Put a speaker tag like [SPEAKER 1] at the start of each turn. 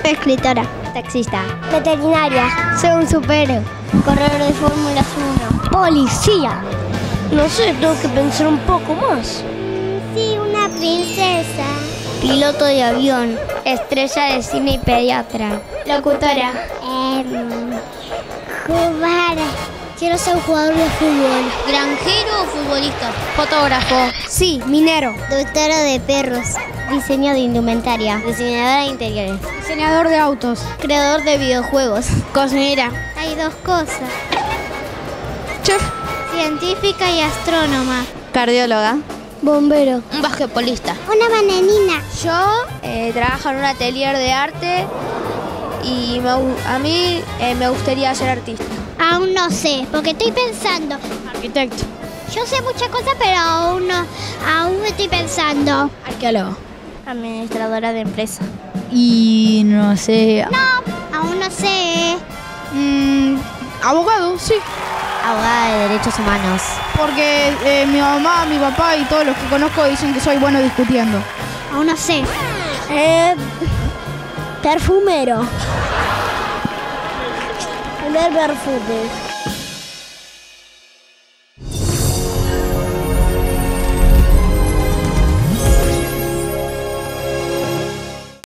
[SPEAKER 1] Escritora.
[SPEAKER 2] Taxista.
[SPEAKER 1] Veterinaria.
[SPEAKER 2] Soy un supero.
[SPEAKER 1] Corredor de Fórmula 1.
[SPEAKER 2] Policía. No sé, tengo que pensar un poco más.
[SPEAKER 1] Sí, una princesa.
[SPEAKER 2] Piloto de avión. Estrella de cine y pediatra.
[SPEAKER 1] Locutora. Jugar. Quiero ser un jugador de fútbol.
[SPEAKER 2] ¿Granjero o futbolista? Fotógrafo. Sí, minero.
[SPEAKER 1] Doctora de perros.
[SPEAKER 2] Diseño de indumentaria. Diseñadora de interiores.
[SPEAKER 3] Diseñador de autos.
[SPEAKER 2] Creador de videojuegos. Cocinera.
[SPEAKER 1] Hay dos cosas.
[SPEAKER 3] Chef.
[SPEAKER 1] Científica y astrónoma.
[SPEAKER 2] Cardióloga.
[SPEAKER 1] Bombero.
[SPEAKER 2] Un basquetbolista.
[SPEAKER 1] Una bananina.
[SPEAKER 2] Yo trabajo en un atelier de arte y a mí me gustaría ser artista.
[SPEAKER 1] Aún no sé, porque estoy pensando.
[SPEAKER 3] Arquitecto.
[SPEAKER 1] Yo sé muchas cosas, pero aún estoy pensando.
[SPEAKER 3] Arqueólogo.
[SPEAKER 2] Administradora de empresa.
[SPEAKER 3] Y no sé.
[SPEAKER 1] Aún no sé.
[SPEAKER 3] Abogado, sí.
[SPEAKER 2] Abogada de derechos humanos.
[SPEAKER 3] Porque mi mamá, mi papá y todos los que conozco dicen que soy bueno discutiendo.
[SPEAKER 1] Aún no sé.
[SPEAKER 2] Perfumero.
[SPEAKER 1] Vender perfumes.